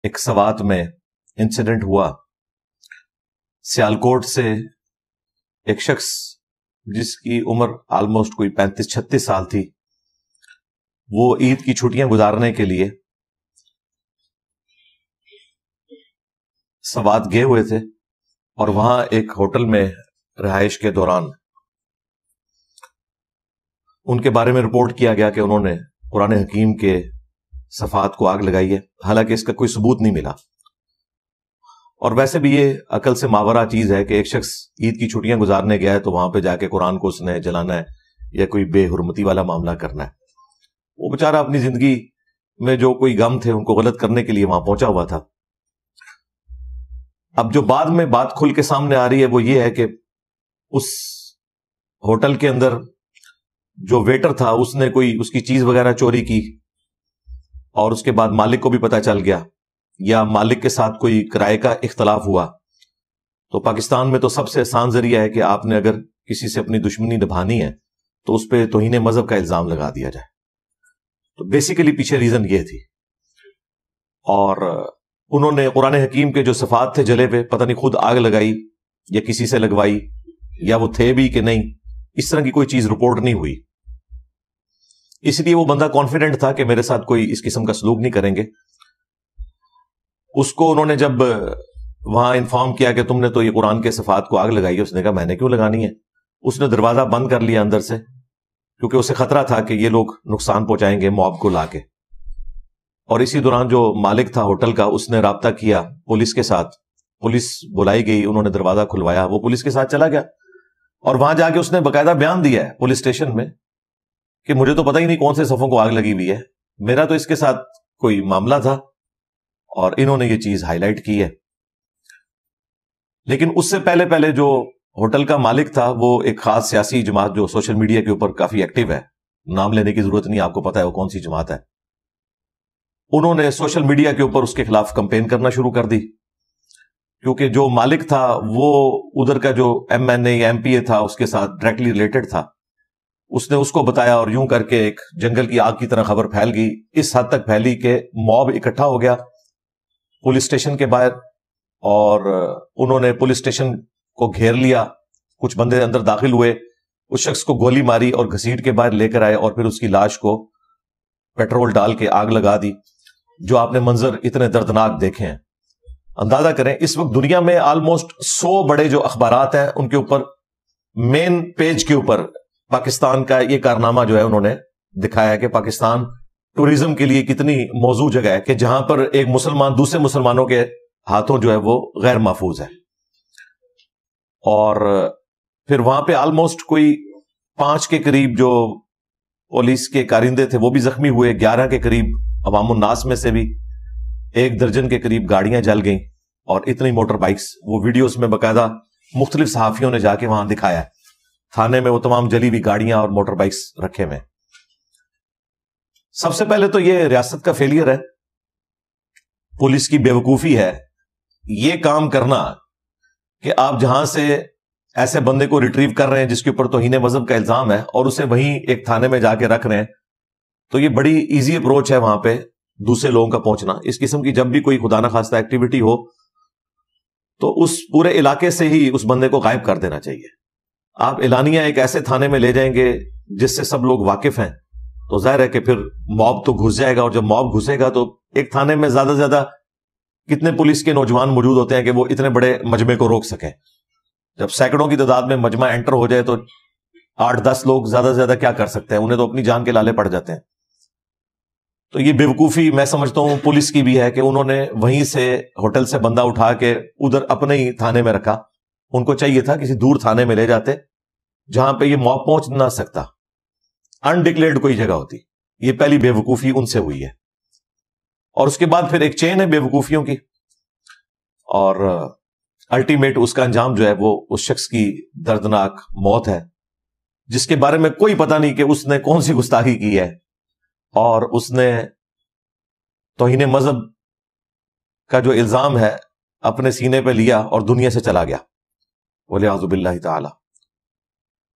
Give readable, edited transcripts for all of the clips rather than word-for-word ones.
ایک سوات میں انسیڈنٹ ہوا. سیالکوٹ سے ایک شخص جس کی عمر آلموسٹ کوئی 35-36 سال تھی، وہ عید کی چھٹیاں گزارنے کے لیے سوات گئے ہوئے تھے، اور وہاں ایک ہوٹل میں رہائش کے دوران ان کے بارے میں رپورٹ کیا گیا کہ انہوں نے قرآن حکیم کے صفحات کو آگ لگائی ہے. حالانکہ اس کا کوئی ثبوت نہیں ملا، اور ویسے بھی یہ عقل سے ماورا چیز ہے کہ ایک شخص عید کی چھٹیاں گزارنے گیا ہے تو وہاں پہ جا کے قرآن کو اس نے جلانا ہے یا کوئی بے حرمتی والا معاملہ کرنا ہے. وہ بیچارہ اپنی زندگی میں جو کوئی غم تھے ان کو غلط کرنے کے لیے وہاں پہنچا ہوا تھا. اب جو بعد میں بات کھل کے سامنے آ رہی ہے وہ یہ ہے کہ اس ہوٹل کے اندر جو ویٹر تھا اس نے کوئی اس کی چیز وغیرہ چوری کی، اور اس کے بعد مالک کو بھی پتہ چل گیا، یا مالک کے ساتھ کوئی کرائے کا اختلاف ہوا. تو پاکستان میں تو سب سے آسان ذریعہ ہے کہ آپ نے اگر کسی سے اپنی دشمنی نبھانی ہے تو اس پہ توہین مذہب کا الزام لگا دیا جائے. تو بیسیکلی پیچھے ریزن یہ تھی. اور انہوں نے قرآن حکیم کے جو صفحات تھے جلے پہ، پتہ نہیں خود آگ لگائی یا کسی سے لگوائی، یا وہ تھے بھی کہ نہیں، اس طرح کی کوئی چیز رپورٹ نہیں ہوئی. اس لیے وہ بندہ کانفیڈنٹ تھا کہ میرے ساتھ کوئی اس قسم کا سلوک نہیں کریں گے. اس کو انہوں نے جب وہاں انفارم کیا کہ تم نے تو یہ قرآن کے صفحات کو آگ لگائی ہے، اس نے کہا میں نے کیوں لگانی ہے. اس نے دروازہ بند کر لیا اندر سے، کیونکہ اسے خطرہ تھا کہ یہ لوگ نقصان پہنچائیں گے موب کو لا کے. اور اسی دوران جو مالک تھا ہوٹل کا، اس نے رابطہ کیا پولیس کے ساتھ. پولیس بلائی گئی، انہوں نے دروازہ کھلوایا، وہ پولیس کے ساتھ چلا گیا، اور وہاں جا کے اس نے باقاعدہ بیان دیا ہے پولیس اسٹیشن میں کہ مجھے تو پتہ ہی نہیں کون سے صفوں کو آگ لگی ہوئی ہے، میرا تو اس کے ساتھ کوئی معاملہ تھا، اور انہوں نے یہ چیز ہائی لائٹ کی ہے. لیکن اس سے پہلے جو ہوٹل کا مالک تھا وہ ایک خاص سیاسی جماعت جو سوشل میڈیا کے اوپر کافی ایکٹیو ہے، نام لینے کی ضرورت نہیں، آپ کو پتا ہے وہ کون سی جماعت ہے. انہوں نے سوشل میڈیا کے اوپر اس کے خلاف کمپین کرنا شروع کر دی، کیونکہ جو مالک تھا وہ ادھر کا جو ایم این اے یا ایم پی اے تھا اس کے ساتھ ڈائریکٹلی ریلیٹڈ تھا. اس نے اس کو بتایا، اور یوں کر کے ایک جنگل کی آگ کی طرح خبر پھیل گئی. اس حد تک پھیلی کہ موب اکٹھا ہو گیا پولیس اسٹیشن کے باہر، اور انہوں نے پولیس اسٹیشن کو گھیر لیا. کچھ بندے اندر داخل ہوئے، اس شخص کو گولی ماری اور گھسیٹ کے باہر لے کر آئے، اور پھر اس کی لاش کو پیٹرول ڈال کے آگ لگا دی. جو آپ نے منظر اتنے دردناک دیکھے ہیں، اندازہ کریں اس وقت دنیا میں آلموسٹ 100 بڑے جو اخبارات ہیں ان کے اوپر مین پیج کے اوپر پاکستان کا یہ کارنامہ جو ہے انہوں نے دکھایا کہ پاکستان ٹوریزم کے لیے کتنی موزوں جگہ ہے، کہ جہاں پر ایک مسلمان دوسرے مسلمانوں کے ہاتھوں جو ہے وہ غیر محفوظ ہے. اور پھر وہاں پہ آلموسٹ کوئی 5 کے قریب جو پولیس کے کارندے تھے وہ بھی زخمی ہوئے. 11 کے قریب عوام الناس میں سے بھی 1 درجن کے قریب گاڑیاں جل گئیں، اور اتنی موٹر بائکس. وہ ویڈیوز میں باقاعدہ مختلف صحافیوں نے جا کے وہاں دکھایا ہے، تھانے میں وہ تمام جلی ہوئی گاڑیاں اور موٹر بائکس رکھے ہوئے. سب سے پہلے تو یہ ریاست کا فیلئر ہے، پولیس کی بے وقوفی ہے یہ کام کرنا کہ آپ جہاں سے ایسے بندے کو ریٹریو کر رہے ہیں جس کے اوپر توہین مذہب کا الزام ہے، اور اسے وہیں ایک تھانے میں جا کے رکھ رہے ہیں. تو یہ بڑی ایزی اپروچ ہے وہاں پہ دوسرے لوگوں کا پہنچنا. اس قسم کی جب بھی کوئی خدا نخواستہ ایکٹیویٹی ہو تو اس پورے علاقے سے ہی اس بندے کو غائب کر دینا چاہیے. آپ اعلانیہ ایک ایسے تھانے میں لے جائیں گے جس سے سب لوگ واقف ہیں تو ظاہر ہے کہ پھر موب تو گھس جائے گا، اور جب موب گھسے گا تو ایک تھانے میں زیادہ سے زیادہ کتنے پولیس کے نوجوان موجود ہوتے ہیں کہ وہ اتنے بڑے مجمع کو روک سکیں. جب سینکڑوں کی تعداد میں مجمع انٹر ہو جائے تو 8-10 لوگ زیادہ سے زیادہ کیا کر سکتے ہیں، انہیں تو اپنی جان کے لالے پڑ جاتے ہیں. تو یہ بیوقوفی میں سمجھتا ہوں پولیس کی بھی ہے کہ انہوں نے وہیں سے ہوٹل سے بندہ اٹھا کے ادھر اپنے ہی تھانے میں رکھا. ان کو چاہیے تھا کسی دور تھانے میں لے جاتے جہاں پہ یہ موب پہنچ نہ سکتا، انڈکلیئرڈ کوئی جگہ ہوتی. یہ پہلی بے وقوفی ان سے ہوئی ہے، اور اس کے بعد پھر ایک چین ہے بے وقوفیوں کی، اور الٹیمیٹ اس کا انجام جو ہے وہ اس شخص کی دردناک موت ہے جس کے بارے میں کوئی پتہ نہیں کہ اس نے کون سی گستاخی کی ہے، اور اس نے توہین مذہب کا جو الزام ہے اپنے سینے پہ لیا اور دنیا سے چلا گیا والعیاذ باللہ تعالی.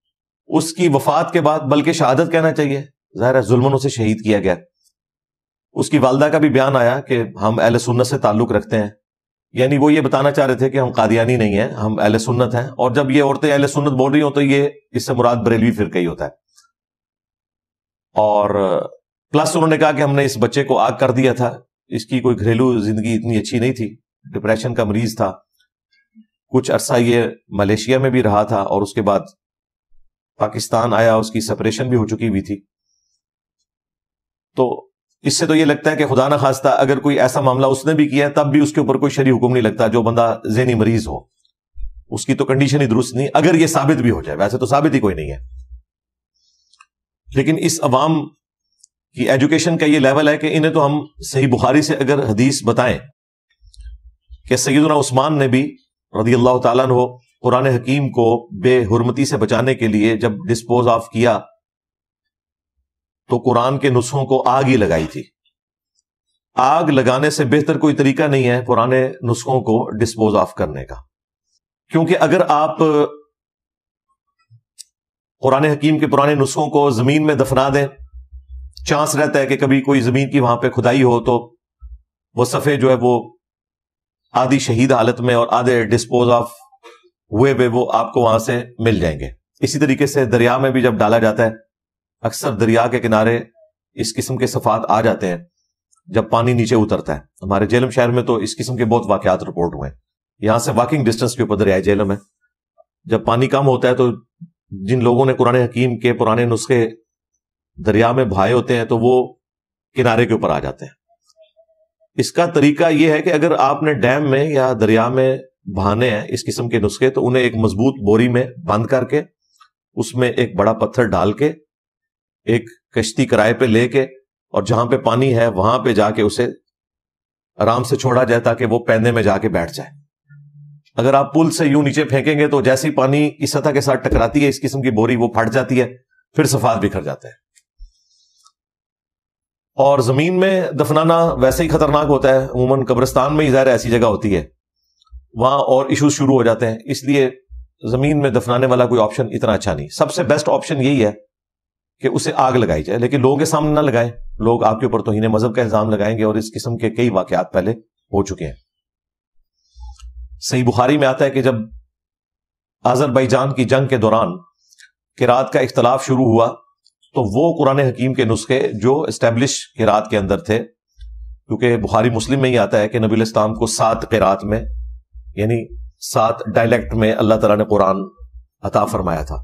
اس کی وفات کے بعد، بلکہ شہادت کہنا چاہیے، ظاہر ہے ظلمن اسے شہید کیا گیا. اس کی والدہ کا بھی بیان آیا کہ ہم اہل سنت سے تعلق رکھتے ہیں، یعنی وہ یہ بتانا چاہ رہے تھے کہ ہم قادیانی نہیں ہیں، ہم اہل سنت ہیں. اور جب یہ عورتیں اہل سنت بول رہی ہوں تو یہ اس سے مراد بریلوی فرقہ ہی ہوتا ہے. اور پلس انہوں نے کہا کہ ہم نے اس بچے کو آگ کر دیا تھا، اس کی کوئی گھریلو زندگی اتنی اچھی نہیں تھی، ڈپریشن کا مریض تھا، کچھ عرصہ یہ ملیشیا میں بھی رہا تھا اور اس کے بعد پاکستان آیا، اس کی سپریشن بھی ہو چکی ہوئی تھی. تو اس سے تو یہ لگتا ہے کہ خدا نہ خواستہ اگر کوئی ایسا معاملہ اس نے بھی کیا تب بھی اس کے اوپر کوئی شرعی حکم نہیں لگتا. جو بندہ ذہنی مریض ہو اس کی تو کنڈیشن ہی درست نہیں، اگر یہ ثابت بھی ہو جائے. ویسے تو ثابت ہی کوئی نہیں ہے، لیکن اس عوام کی ایجوکیشن کا یہ لیول ہے کہ انہیں تو ہم صحیح بخاری سے اگر حدیث بتائیں کہ سیدنا عثمان نے بھی رضی اللہ تعالیٰ عنہ قرآن حکیم کو بے حرمتی سے بچانے کے لیے جب ڈسپوز آف کیا تو قرآن کے نسخوں کو آگ ہی لگائی تھی. آگ لگانے سے بہتر کوئی طریقہ نہیں ہے پرانے نسخوں کو ڈسپوز آف کرنے کا، کیونکہ اگر آپ قرآن حکیم کے پرانے نسخوں کو زمین میں دفنا دیں، چانس رہتا ہے کہ کبھی کوئی زمین کی وہاں پہ کھدائی ہو تو وہ صفحے جو ہے وہ آدھی شہید حالت میں اور آدھے ڈسپوز آف ہوئے ہوئے وہ آپ کو وہاں سے مل جائیں گے. اسی طریقے سے دریا میں بھی جب ڈالا جاتا ہے، اکثر دریا کے کنارے اس قسم کے صفحات آ جاتے ہیں جب پانی نیچے اترتا ہے. ہمارے جہلم شہر میں تو اس قسم کے بہت واقعات رپورٹ ہوئے ہیں. یہاں سے واکنگ ڈسٹنس کے اوپر دریائے جہلم ہے. جب پانی کم ہوتا ہے تو جن لوگوں نے قرآن حکیم کے پرانے نسخے دریا میں بہائے ہوتے ہیں تو وہ کنارے کے اوپر آ جاتے ہیں. اس کا طریقہ یہ ہے کہ اگر آپ نے ڈیم میں یا دریا میں بہانے ہیں اس قسم کے نسخے تو انہیں ایک مضبوط بوری میں بند کر کے اس میں ایک بڑا پتھر ڈال کے ایک کشتی کرائے پہ لے کے اور جہاں پہ پانی ہے وہاں پہ جا کے اسے آرام سے چھوڑا جائے تاکہ وہ پیندے میں جا کے بیٹھ جائے. اگر آپ پل سے یوں نیچے پھینکیں گے تو جیسی پانی کی سطح کے ساتھ ٹکراتی ہے اس قسم کی بوری وہ پھٹ جاتی ہے، پھر صفحات بکھر جاتے ہیں. اور زمین میں دفنانا ویسے ہی خطرناک ہوتا ہے، عموماً قبرستان میں ہی ظاہر ایسی جگہ ہوتی ہے، وہاں اور ایشوز شروع ہو جاتے ہیں. اس لیے زمین میں دفنانے والا کوئی آپشن اتنا اچھا نہیں. سب سے بیسٹ آپشن یہی ہے کہ اسے آگ لگائی جائے، لیکن لوگوں کے سامنے نہ لگائیں. لوگ آپ کے اوپر توہین مذہب کا الزام لگائیں گے اور اس قسم کے کئی واقعات پہلے ہو چکے ہیں. صحیح بخاری میں آتا ہے کہ جب آذربائیجان کی جنگ کے دوران قرات کا اختلاف شروع ہوا تو وہ قرآن حکیم کے نسخے جو اسٹیبلش قرات کے اندر تھے، کیونکہ بخاری مسلم میں ہی آتا ہے کہ نبی علیہ السلام کو 7 قرات میں یعنی 7 ڈائلیکٹ میں اللہ تعالیٰ نے قرآن عطا فرمایا تھا.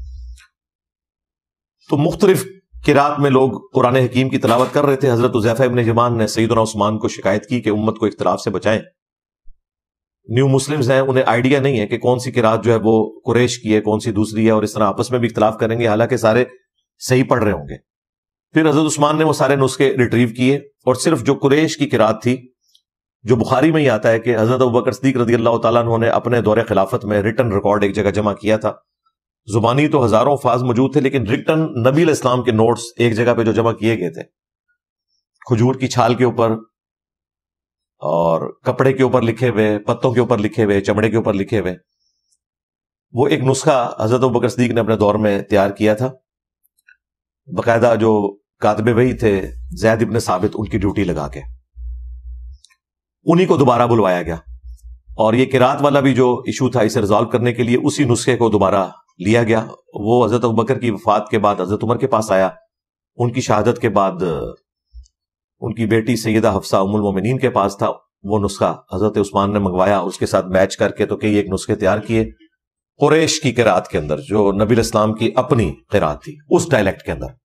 تو مختلف قرات میں لوگ قرآن حکیم کی تلاوت کر رہے تھے. حضرت حذیفہ ابن یمان نے سیدنا عثمان کو شکایت کی کہ امت کو اختلاف سے بچائیں. نیو مسلمز ہیں، انہیں آئیڈیا نہیں ہے کہ کون سی قرات جو ہے وہ قریش کی ہے، کون سی دوسری ہے، اور اس طرح آپس میں بھی اختلاف کریں گے حالانکہ سارے صحیح پڑھ رہے ہوں گے. پھر حضرت عثمان نے وہ سارے نسخے ریٹریو کیے اور صرف جو قریش کی قرات تھی، جو بخاری میں ہی آتا ہے کہ حضرت ابوبکر صدیق رضی اللہ تعالیٰ عنہ نے اپنے دور خلافت میں ریٹن ریکارڈ ایک جگہ جمع کیا تھا. زبانی تو ہزاروں الفاظ موجود تھے لیکن ریٹن نبی علیہ السلام کے نوٹس ایک جگہ پہ جو جمع کیے گئے تھے، کھجور کی چھال کے اوپر اور کپڑے کے اوپر لکھے ہوئے، پتوں کے اوپر لکھے ہوئے، چمڑے کے اوپر لکھے ہوئے، وہ ایک نسخہ حضرت ابوبکر صدیق نے اپنے دور میں تیار کیا تھا. باقاعدہ جو کاتب وحی تھے زید ابن ثابت، ان کی ڈیوٹی لگا کے انہی کو دوبارہ بلوایا گیا. اور یہ قرات والا بھی جو ایشو تھا اسے ریزالو کرنے کے لیے اسی نسخے کو دوبارہ لیا گیا. وہ حضرت ابوبکر کی وفات کے بعد حضرت عمر کے پاس آیا. ان کی شہادت کے بعد ان کی بیٹی سیدہ حفصہ ام المومنین کے پاس تھا. وہ نسخہ حضرت عثمان نے منگوایا، اس کے ساتھ میچ کر کے تو کئی ایک نسخے تیار کیے قریش کی قرات کے اندر، جو نبی علیہ السلام کی اپنی قرات تھی اس ڈائلیکٹ کے اندر.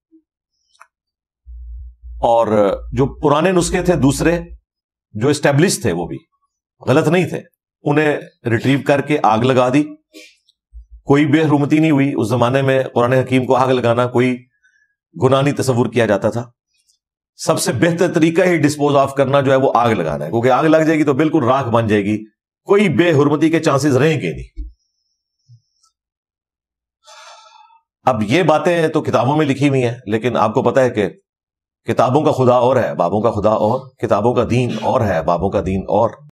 اور جو پرانے نسخے تھے دوسرے جو اسٹیبلش تھے وہ بھی غلط نہیں تھے، انہیں ریٹریو کر کے آگ لگا دی. کوئی بے حرمتی نہیں ہوئی. اس زمانے میں قرآن حکیم کو آگ لگانا کوئی گناہ نہیں تصور کیا جاتا تھا. سب سے بہتر طریقہ ہی ڈسپوز آف کرنا جو ہے وہ آگ لگانا ہے، کیونکہ آگ لگ جائے گی تو بالکل راکھ بن جائے گی، کوئی بے حرمتی کے چانسز رہیں گے نہیں. اب یہ باتیں تو کتابوں میں لکھی ہوئی ہیں، لیکن آپ کو پتا ہے کہ کتابوں کا خدا اور ہے، بابوں کا خدا اور، کتابوں کا دین اور ہے، بابوں کا دین اور.